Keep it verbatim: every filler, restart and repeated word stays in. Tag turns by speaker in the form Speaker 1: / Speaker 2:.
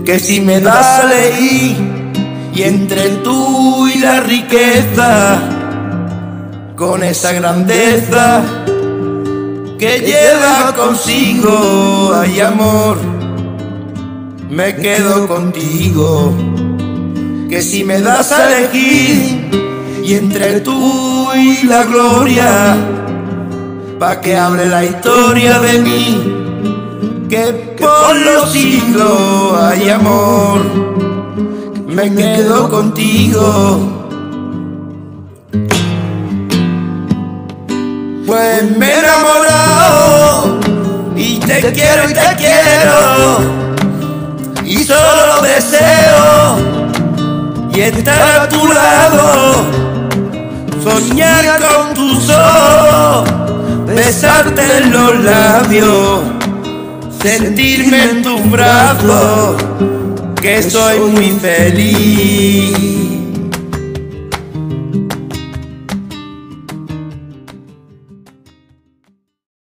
Speaker 1: que si me das a elegir y entre tú y la riqueza, con esa grandeza que lleva consigo, ay amor, me quedo contigo. Que si me das a elegir y entre tú y la gloria, pa' que hable la historia de mí, que por los siglos, ay amor, me quedo contigo. Pues me he enamorado y te quiero y te quiero, y solo deseo y estar a tu lado, soñar con tus ojos, besarte en los labios, sentirme en tus brazos, que soy muy feliz.